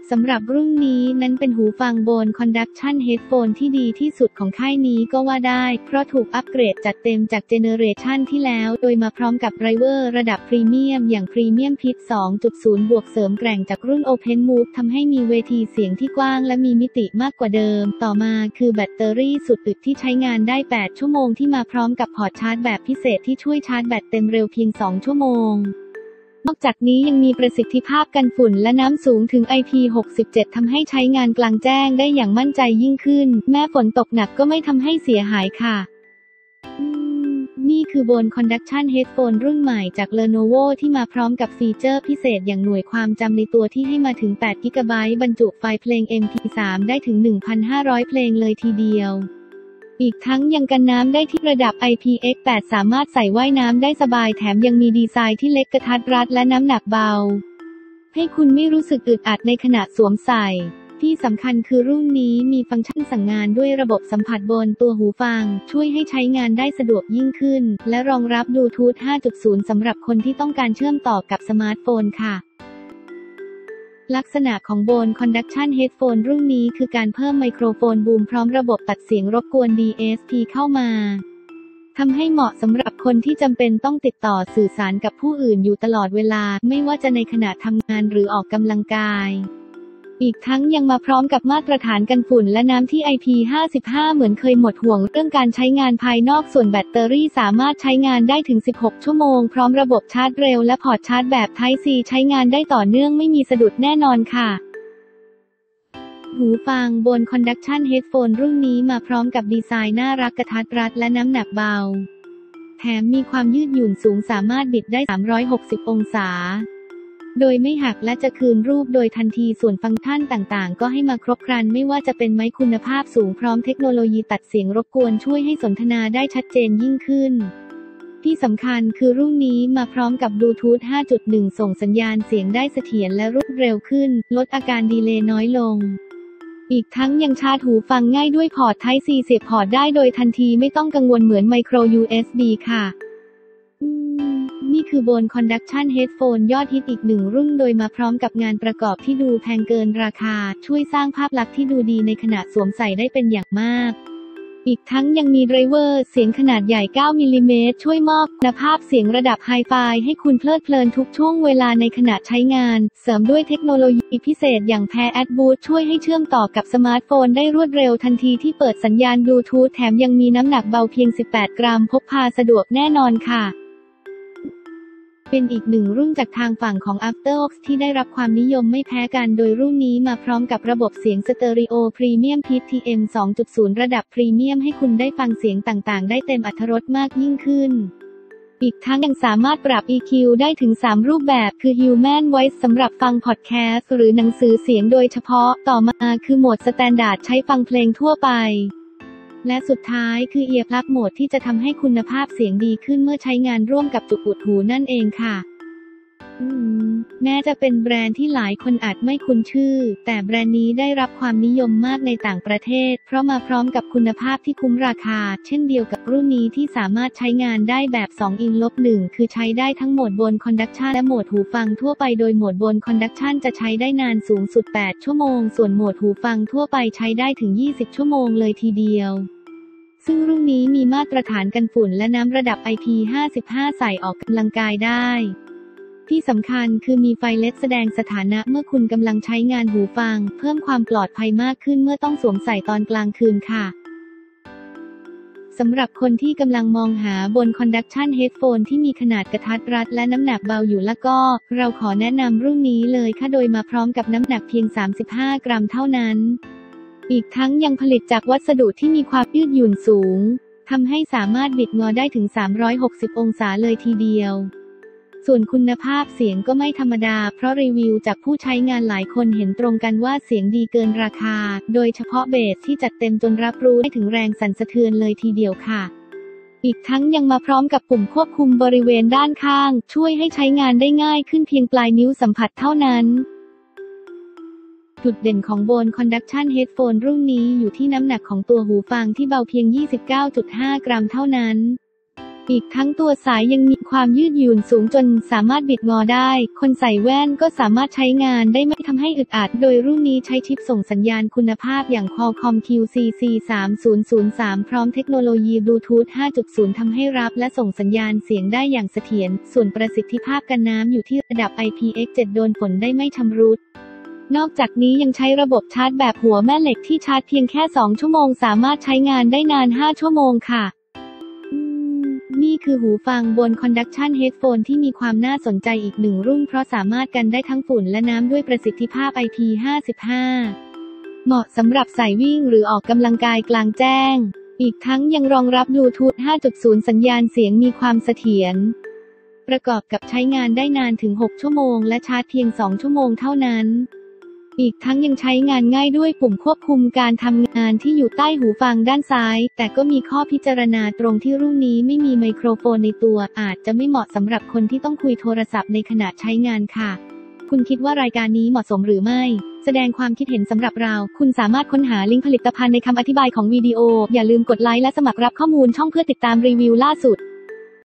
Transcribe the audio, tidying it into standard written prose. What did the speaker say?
สำหรับรุ่นนี้นั้นเป็นหูฟังBose Conduction Headphone ที่ดีที่สุดของค่ายนี้ก็ว่าได้เพราะถูกอัปเกรดจัดเต็มจากเจเนเรชันที่แล้วโดยมาพร้อมกับไดรเวอร์ระดับพรีเมียมอย่าง Premium Pit 2.0 บวกเสริมแกร่งจากรุ่น Open Move ทำให้มีเวทีเสียงที่กว้างและมีมิติมากกว่าเดิมต่อมาคือแบตเตอรี่สุดอึดที่ใช้งานได้8ชั่วโมงที่มาพร้อมกับพอร์ตชาร์จแบบพิเศษที่ช่วยชาร์จแบตเต็มเร็วเพียง2ชั่วโมงนอกจากนี้ยังมีประสิทธิภาพกันฝุ่นและน้ำสูงถึง IP67 ทำให้ใช้งานกลางแจ้งได้อย่างมั่นใจยิ่งขึ้นแม้ฝนตกหนักก็ไม่ทำให้เสียหายค่ะนี่คือ Bose Conduction Headphone รุ่นใหม่จาก Lenovo ที่มาพร้อมกับฟีเจอร์พิเศษอย่างหน่วยความจำในตัวที่ให้มาถึง8 GB บรรจุไฟล์เพลง MP3 ได้ถึง 1,500 เพลงเลยทีเดียวอีกทั้งยังกันน้ำได้ที่ระดับ IPX8 สามารถใส่ว่ายน้ำได้สบายแถมยังมีดีไซน์ที่เล็กกระทัดรัดและน้ำหนักเบาให้คุณไม่รู้สึกอึดอัดในขณะสวมใส่ที่สำคัญคือรุ่นนี้มีฟังก์ชันสั่งงานด้วยระบบสัมผัสบนตัวหูฟังช่วยให้ใช้งานได้สะดวกยิ่งขึ้นและรองรับบลูทูธ 5.0 สำหรับคนที่ต้องการเชื่อมต่อกับสมาร์ทโฟนค่ะลักษณะของBose Conduction Headphone รุ่นนี้คือการเพิ่มไมโครโฟนบูมพร้อมระบบตัดเสียงรบกวน DSP เข้ามาทำให้เหมาะสำหรับคนที่จำเป็นต้องติดต่อสื่อสารกับผู้อื่นอยู่ตลอดเวลาไม่ว่าจะในขณะทำงานหรือออกกำลังกายอีกทั้งยังมาพร้อมกับมาตรฐานกันฝุ่นและน้ำที่ IP55 เหมือนเคยหมดห่วงเรื่องการใช้งานภายนอกส่วนแบตเตอรี่สามารถใช้งานได้ถึง16ชั่วโมงพร้อมระบบชาร์จเร็วและพอร์ตชาร์จแบบ Type C ใช้งานได้ต่อเนื่องไม่มีสะดุดแน่นอนค่ะหูฟังBose Conduction Headphone รุ่นนี้มาพร้อมกับดีไซน์น่ารักกระทัดรัดและน้ำหนักเบาแถมมีความยืดหยุ่นสูงสามารถบิดได้360องศาโดยไม่หักและจะคืนรูปโดยทันทีส่วนฟังก์ชันต่างๆก็ให้มาครบครันไม่ว่าจะเป็นไมค์คุณภาพสูงพร้อมเทคโนโลยีตัดเสียงรบกวนช่วยให้สนทนาได้ชัดเจนยิ่งขึ้นที่สำคัญคือรุ่นนี้มาพร้อมกับบลูทูธ 5.1 ส่งสัญญาณเสียงได้เสถียรและรวดเร็วขึ้นลดอาการดีเลย์น้อยลงอีกทั้งยังชาร์จหูฟังง่ายด้วยพอร์ต Type C เสียบพอร์ตได้โดยทันทีไม่ต้องกังวลเหมือนไมโคร USB ค่ะนี่คือBose Conduction Headphone ยอดฮิตอีกหนึ่งรุ่นโดยมาพร้อมกับงานประกอบที่ดูแพงเกินราคาช่วยสร้างภาพลักษณ์ที่ดูดีในขณะสวมใส่ได้เป็นอย่างมากอีกทั้งยังมีไดรเวอร์เสียงขนาดใหญ่9มิลลิเมตรช่วยมอบคุณภาพเสียงระดับไฮไฟให้คุณเพลิดเพลินทุกช่วงเวลาในขณะใช้งานเสริมด้วยเทคโนโลยีพิเศษอย่าง Pair Ad Boost ช่วยให้เชื่อมต่อกับสมาร์ทโฟนได้รวดเร็วทันทีที่เปิดสัญญาณบลูทูธแถมยังมีน้ำหนักเบาเพียง18กรัมพกพาสะดวกแน่นอนค่ะเป็นอีกหนึ่งรุ่นจากทางฝั่งของ AfterVox ที่ได้รับความนิยมไม่แพ้กันโดยรุ่นนี้มาพร้อมกับระบบเสียงสเตอริโอพรีเมียม PTM 2.0 ระดับพรีเมียมให้คุณได้ฟังเสียงต่างๆได้เต็มอรรถรสมากยิ่งขึ้นอีกทั้งยังสามารถปรับ EQ ได้ถึง3รูปแบบคือ Human Voice สำหรับฟังพอดแคสต์หรือหนังสือเสียงโดยเฉพาะต่อมาคือโหมดสแตนดาร์ดใช้ฟังเพลงทั่วไปและสุดท้ายคือ Earplug โหมดที่จะทำให้คุณภาพเสียงดีขึ้นเมื่อใช้งานร่วมกับจุกอุดหูนั่นเองค่ะแม้จะเป็นแบรนด์ที่หลายคนอาจไม่คุ้นชื่อแต่แบรนด์นี้ได้รับความนิยมมากในต่างประเทศเพราะมาพร้อมกับคุณภาพที่คุ้มราคาเช่นเดียวกับรุ่นนี้ที่สามารถใช้งานได้แบบ 2-1 คือใช้ได้ทั้งโหมดBose Conduction และโหมดหูฟังทั่วไปโดยโหมดBose Conduction จะใช้ได้นานสูงสุด8ชั่วโมงส่วนโหมดหูฟังทั่วไปใช้ได้ถึง20ชั่วโมงเลยทีเดียวซึ่งรุ่นนี้มีมาตรฐานกันฝุ่นและน้ำระดับ IP55 ใส่ออกกำลังกายได้ที่สำคัญคือมีไฟLEDแสดงสถานะเมื่อคุณกำลังใช้งานหูฟังเพิ่มความปลอดภัยมากขึ้นเมื่อต้องสวมใส่ตอนกลางคืนค่ะสำหรับคนที่กำลังมองหาBose Conduction Headphone ที่มีขนาดกระทัดรัดและน้ำหนักเบาอยู่แล้วก็เราขอแนะนำรุ่นนี้เลยค่ะโดยมาพร้อมกับน้ำหนักเพียง35กรัมเท่านั้นอีกทั้งยังผลิตจากวัสดุที่มีความยืดหยุ่นสูงทำให้สามารถบิดงอได้ถึง360องศาเลยทีเดียวส่วนคุณภาพเสียงก็ไม่ธรรมดาเพราะรีวิวจากผู้ใช้งานหลายคนเห็นตรงกันว่าเสียงดีเกินราคาโดยเฉพาะเบสที่จัดเต็มจนรับรู้ได้ถึงแรงสั่นสะเทือนเลยทีเดียวค่ะอีกทั้งยังมาพร้อมกับปุ่มควบคุมบริเวณด้านข้างช่วยให้ใช้งานได้ง่ายขึ้นเพียงปลายนิ้วสัมผัสเท่านั้นจุดเด่นของBose Conduction Headphone รุ่นนี้อยู่ที่น้ำหนักของตัวหูฟังที่เบาเพียง 29.5 กรัมเท่านั้นอีกทั้งตัวสายยังมีความยืดหยุ่นสูงจนสามารถบิดงอได้คนใส่แว่นก็สามารถใช้งานได้ไม่ทำให้อึดอัดโดยรุ่นนี้ใช้ชิปส่งสัญญาณคุณภาพอย่าง Qualcomm QCC3003 พร้อมเทคโนโลยีบลูทูธ 5.0 ทำให้รับและส่งสัญญาณเสียงได้อย่างเสถียรส่วนประสิทธิภาพกันน้ำอยู่ที่ระดับ IPX7 โดนฝนได้ไม่ชำรุดนอกจากนี้ยังใช้ระบบชาร์จแบบหัวแม่เหล็กที่ชาร์จเพียงแค่2 ชั่วโมงสามารถใช้งานได้นาน5 ชั่วโมงค่ะนี่คือหูฟังบน Conduction Headphone ที่มีความน่าสนใจอีกหนึ่งรุ่นเพราะสามารถกันได้ทั้งฝุ่นและน้ำด้วยประสิทธิภาพ IP55 เหมาะสำหรับใส่วิ่งหรือออกกำลังกายกลางแจ้งอีกทั้งยังรองรับบลูทูธ 5.0 สัญญาณเสียงมีความเสถียรประกอบกับใช้งานได้นานถึง6 ชั่วโมงและชาร์จเพียง2 ชั่วโมงเท่านั้นอีกทั้งยังใช้งานง่ายด้วยปุ่มควบคุมการทำงานที่อยู่ใต้หูฟังด้านซ้ายแต่ก็มีข้อพิจารณาตรงที่รุ่นนี้ไม่มีไมโครโฟนในตัวอาจจะไม่เหมาะสำหรับคนที่ต้องคุยโทรศัพท์ในขณะใช้งานค่ะคุณคิดว่ารายการนี้เหมาะสมหรือไม่แสดงความคิดเห็นสำหรับเราคุณสามารถค้นหาลิงก์ผลิตภัณฑ์ในคำอธิบายของวิดีโออย่าลืมกดไลค์และสมัครรับข้อมูลช่องเพื่อติดตามรีวิวล่าสุด